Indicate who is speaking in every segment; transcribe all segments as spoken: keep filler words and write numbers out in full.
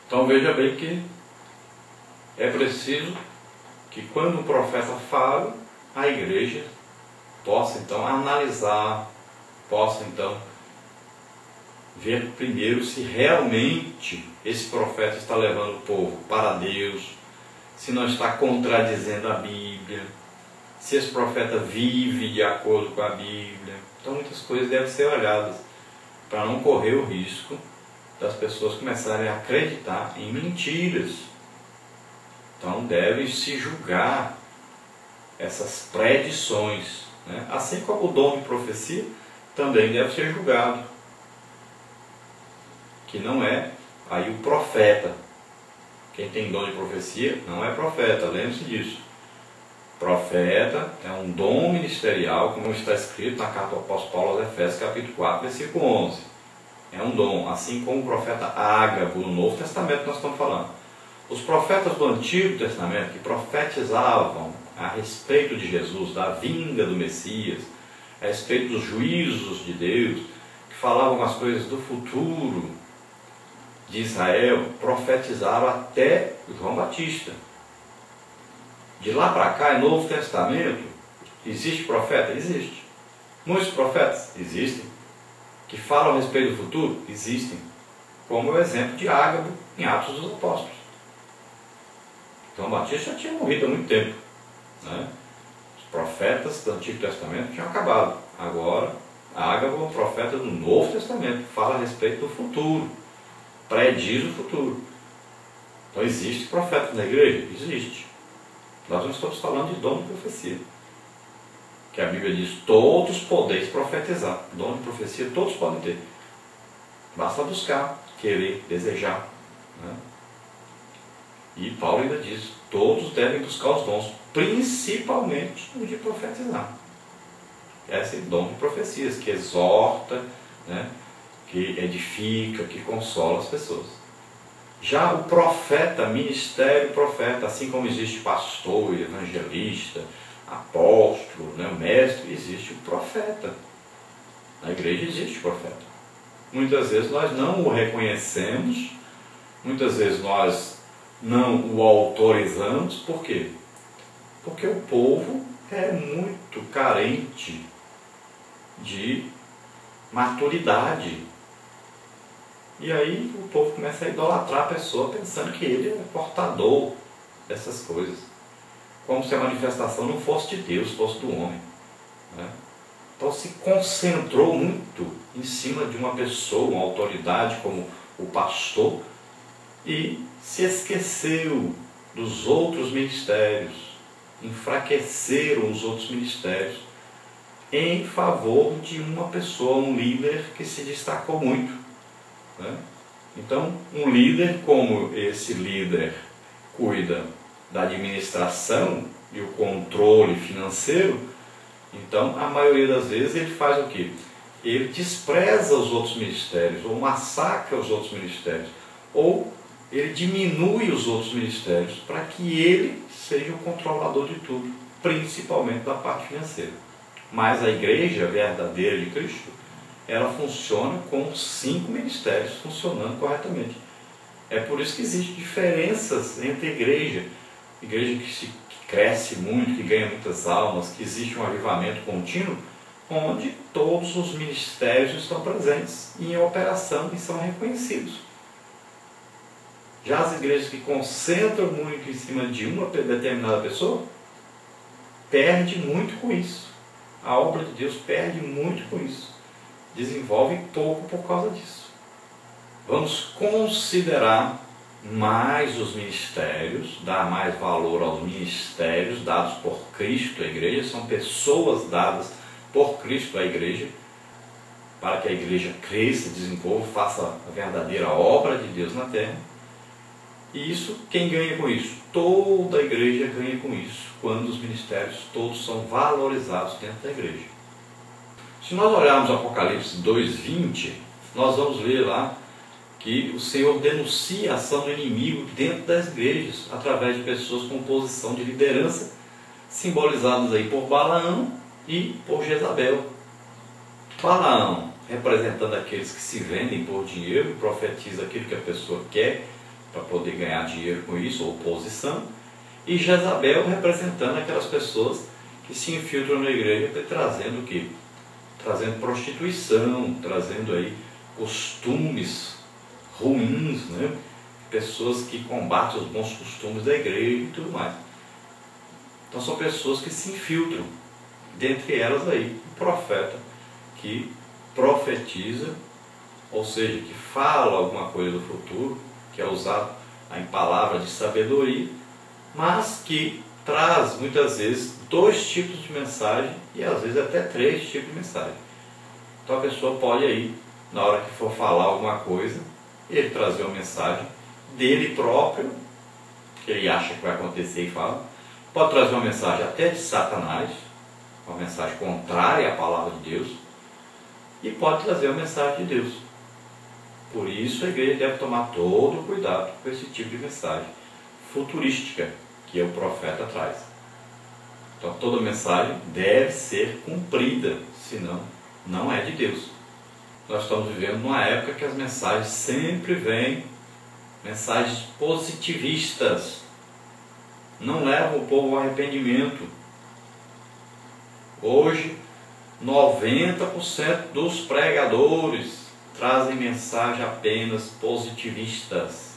Speaker 1: Então veja bem que é preciso que quando o profeta fala, a igreja possa então analisar, possa então ver primeiro se realmente esse profeta está levando o povo para Deus, se não está contradizendo a Bíblia, se esse profeta vive de acordo com a Bíblia. Então muitas coisas devem ser olhadas para não correr o risco das pessoas começarem a acreditar em mentiras. Então deve-se julgar essas predições, né? Assim como o dom de profecia também deve ser julgado, que não é aí o profeta. Quem tem dom de profecia não é profeta, lembre-se disso. Profeta é um dom ministerial, como está escrito na carta do apóstolo Paulo aos Efésios, capítulo quatro, versículo onze. É um dom, assim como o profeta Ágabo no Novo Testamento nós estamos falando. Os profetas do Antigo Testamento que profetizavam a respeito de Jesus, da vinda do Messias, a respeito dos juízos de Deus, que falavam as coisas do futuro de Israel, profetizaram até João Batista. De lá para cá, em Novo Testamento, existe profeta? Existe. Muitos profetas? Existem. Que falam a respeito do futuro? Existem. Como o exemplo de Ágabo em Atos dos Apóstolos. João Batista já tinha morrido há muito tempo, né? Os profetas do Antigo Testamento tinham acabado. Agora, Ágabo é um profeta do Novo Testamento, fala a respeito do futuro, prediz o futuro. Então existe profeta na igreja? Existe. Nós não estamos falando de dom de profecia, que a Bíblia diz: todos podeis profetizar. Dom de profecia todos podem ter, basta buscar, querer, desejar, né? E Paulo ainda diz: todos devem buscar os dons, principalmente o de profetizar. Esse é o dom de profecias, que exorta, né? Que edifica, que consola as pessoas. Já o profeta, ministério profeta, assim como existe pastor, evangelista, apóstolo, né, mestre, existe o profeta. Na igreja existe o profeta. Muitas vezes nós não o reconhecemos, muitas vezes nós não o autorizamos. Por quê? Porque o povo é muito carente de maturidade. E aí o povo começa a idolatrar a pessoa pensando que ele é portador dessas coisas, como se a manifestação não fosse de Deus, fosse do homem, né? Então se concentrou muito em cima de uma pessoa, uma autoridade como o pastor, e se esqueceu dos outros ministérios, enfraqueceram os outros ministérios em favor de uma pessoa, um líder que se destacou muito, né? Então, um líder, como esse líder cuida da administração e o controle financeiro, então a maioria das vezes ele faz o quê? Ele despreza os outros ministérios, ou massacra os outros ministérios, ou ele diminui os outros ministérios para que ele seja o controlador de tudo, principalmente da parte financeira. Mas a igreja verdadeira de Cristo, ela funciona com cinco ministérios funcionando corretamente. É por isso que existem diferenças entre a igreja, igreja que, se, que cresce muito, que ganha muitas almas, que existe um avivamento contínuo, onde todos os ministérios estão presentes em operação e são reconhecidos. Já as igrejas que concentram muito em cima de uma determinada pessoa, perde muito com isso. A obra de Deus perde muito com isso. Desenvolve pouco por causa disso. Vamos considerar mais os ministérios, dar mais valor aos ministérios dados por Cristo à igreja. São pessoas dadas por Cristo à igreja, para que a igreja cresça, desenvolva, faça a verdadeira obra de Deus na terra. E isso, quem ganha com isso? Toda a igreja ganha com isso, quando os ministérios todos são valorizados dentro da igreja. Se nós olharmos Apocalipse dois, vinte, nós vamos ler lá que o Senhor denuncia a ação do inimigo dentro das igrejas, através de pessoas com posição de liderança, simbolizadas aí por Balaão e por Jezabel. Balaão, representando aqueles que se vendem por dinheiro, profetiza aquilo que a pessoa quer, para poder ganhar dinheiro com isso, ou posição, e Jezabel representando aquelas pessoas que se infiltram na igreja trazendo o quê? Trazendo prostituição, trazendo aí costumes ruins, né? Pessoas que combatem os bons costumes da igreja e tudo mais. Então são pessoas que se infiltram, dentre elas aí o profeta que profetiza, ou seja, que fala alguma coisa do futuro, que é usado em palavras de sabedoria, mas que traz muitas vezes dois tipos de mensagem e às vezes até três tipos de mensagem. Então a pessoa pode aí, na hora que for falar alguma coisa, ele trazer uma mensagem dele próprio, que ele acha que vai acontecer e fala, pode trazer uma mensagem até de Satanás, uma mensagem contrária à palavra de Deus, e pode trazer uma mensagem de Deus. Por isso a igreja deve tomar todo o cuidado com esse tipo de mensagem futurística que o profeta traz. Então toda mensagem deve ser cumprida, senão não é de Deus. Nós estamos vivendo numa época que as mensagens sempre vêm, mensagens positivistas, não levam o povo ao arrependimento. Hoje, noventa por cento dos pregadores trazem mensagens apenas positivistas.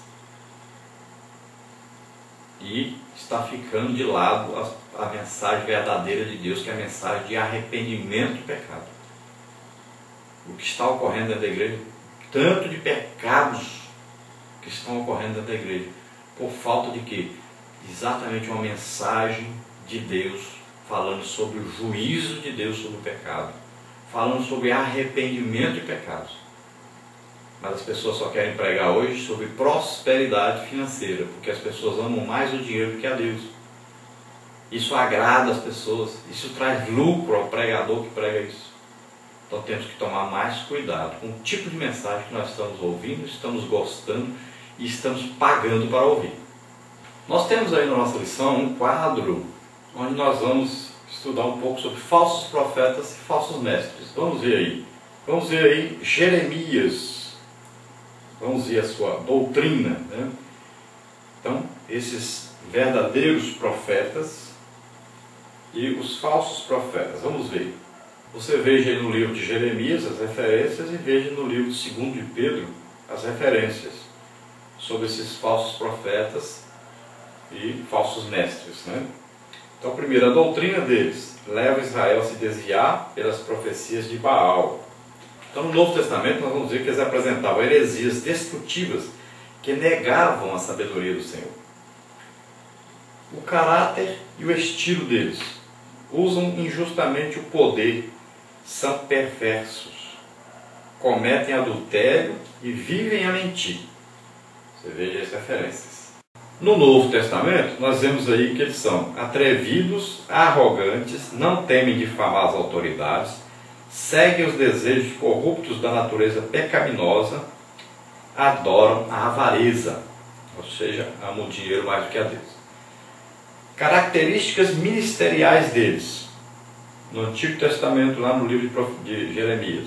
Speaker 1: E está ficando de lado a, a mensagem verdadeira de Deus, que é a mensagem de arrependimento do pecado. O que está ocorrendo dentro da igreja, tanto de pecados que estão ocorrendo dentro da igreja, por falta de quê? Exatamente uma mensagem de Deus, falando sobre o juízo de Deus sobre o pecado, falando sobre arrependimento de pecados. Mas as pessoas só querem pregar hoje sobre prosperidade financeira, porque as pessoas amam mais o dinheiro do que a Deus. Isso agrada as pessoas, isso traz lucro ao pregador que prega isso. Então temos que tomar mais cuidado com o tipo de mensagem que nós estamos ouvindo, estamos gostando e estamos pagando para ouvir. Nós temos aí na nossa lição um quadro onde nós vamos estudar um pouco sobre falsos profetas e falsos mestres. Vamos ver aí. Vamos ver aí Jeremias. Vamos ver a sua doutrina, né? Então, esses verdadeiros profetas e os falsos profetas. Vamos ver. Você veja aí no livro de Jeremias as referências e veja no livro de segundo de Pedro as referências sobre esses falsos profetas e falsos mestres, né? Então, primeiro, a doutrina deles leva Israel a se desviar pelas profecias de Baal. Então, no Novo Testamento, nós vamos ver que eles apresentavam heresias destrutivas que negavam a sabedoria do Senhor. O caráter e o estilo deles usam injustamente o poder, são perversos, cometem adultério e vivem a mentir. Você veja as referências. No Novo Testamento, nós vemos aí que eles são atrevidos, arrogantes, não temem difamar as autoridades, seguem os desejos corruptos da natureza pecaminosa, adoram a avareza, ou seja, amam o dinheiro mais do que a Deus. Características ministeriais deles, no Antigo Testamento, lá no livro de Jeremias: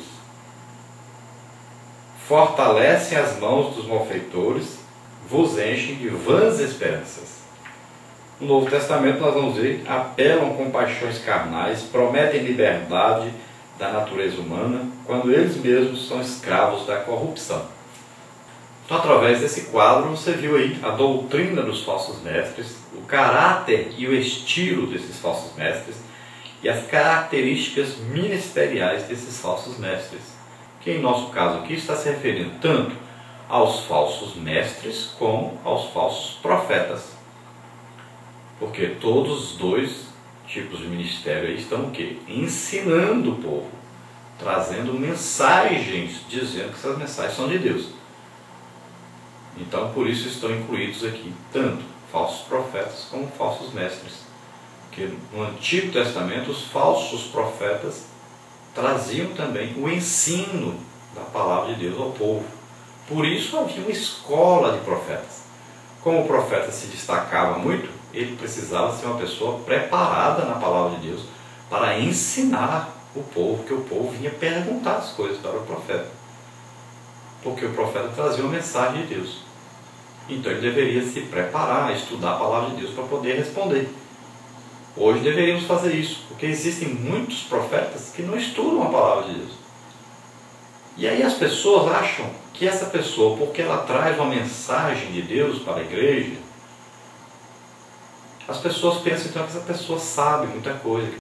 Speaker 1: fortalecem as mãos dos malfeitores, vos enchem de vãs esperanças. No Novo Testamento nós vamos ver, apelam com paixões carnais, prometem liberdade da natureza humana, quando eles mesmos são escravos da corrupção. Então, através desse quadro, você viu aí a doutrina dos falsos mestres, o caráter e o estilo desses falsos mestres e as características ministeriais desses falsos mestres, que em nosso caso aqui está se referindo tanto aos falsos mestres como aos falsos profetas, porque todos os dois tipos de ministério aí estão o quê? Ensinando o povo, trazendo mensagens, dizendo que essas mensagens são de Deus. Então, por isso estão incluídos aqui tanto falsos profetas como falsos mestres, porque no Antigo Testamento os falsos profetas traziam também o ensino da palavra de Deus ao povo. Por isso havia uma escola de profetas. Como o profeta se destacava muito, ele precisava ser uma pessoa preparada na palavra de Deus para ensinar o povo, que o povo vinha perguntar as coisas para o profeta, porque o profeta trazia uma mensagem de Deus. Então ele deveria se preparar, estudar a palavra de Deus para poder responder. Hoje deveríamos fazer isso, porque existem muitos profetas que não estudam a palavra de Deus. E aí as pessoas acham que essa pessoa, porque ela traz uma mensagem de Deus para a igreja, as pessoas pensam então que essa pessoa sabe muita coisa,